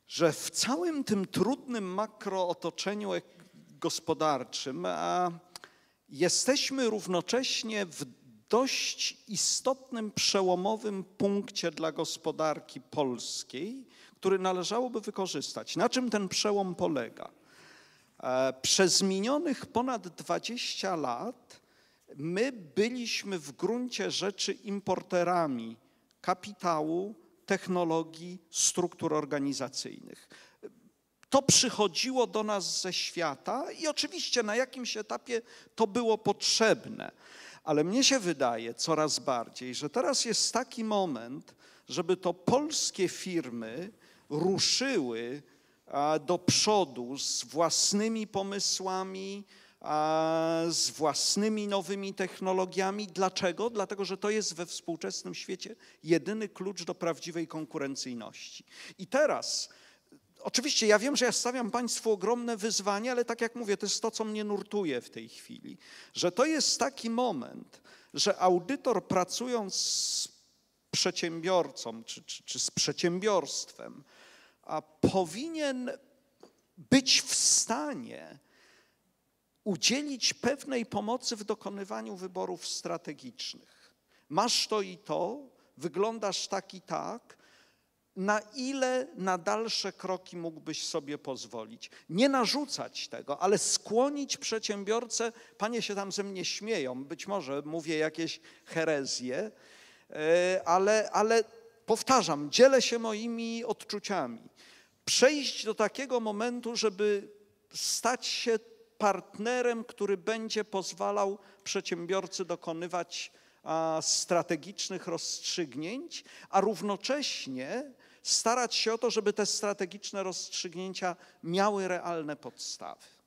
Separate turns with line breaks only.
że w całym tym trudnym makrootoczeniu gospodarczym jesteśmy równocześnie w dość istotnym, przełomowym punkcie dla gospodarki polskiej, który należałoby wykorzystać. Na czym ten przełom polega? Przez minionych ponad 20 lat my byliśmy w gruncie rzeczy importerami kapitału, technologii, struktur organizacyjnych. To przychodziło do nas ze świata i oczywiście na jakimś etapie to było potrzebne. Ale mnie się wydaje coraz bardziej, że teraz jest taki moment, żeby to polskie firmy ruszyły do przodu z własnymi pomysłami, z własnymi nowymi technologiami. Dlaczego? Dlatego, że to jest we współczesnym świecie jedyny klucz do prawdziwej konkurencyjności. I teraz, oczywiście ja wiem, że ja stawiam Państwu ogromne wyzwanie, ale tak jak mówię, to jest to, co mnie nurtuje w tej chwili, że to jest taki moment, że audytor pracując z przedsiębiorcą czy z przedsiębiorstwem, powinien być w stanie udzielić pewnej pomocy w dokonywaniu wyborów strategicznych. Masz to i to, wyglądasz tak i tak, na ile na dalsze kroki mógłbyś sobie pozwolić. Nie narzucać tego, ale skłonić przedsiębiorcę, panie się tam ze mnie śmieją, być może mówię jakieś herezje, ale powtarzam, dzielę się moimi odczuciami. Przejść do takiego momentu, żeby stać się partnerem, który będzie pozwalał przedsiębiorcy dokonywać strategicznych rozstrzygnięć, a równocześnie starać się o to, żeby te strategiczne rozstrzygnięcia miały realne podstawy.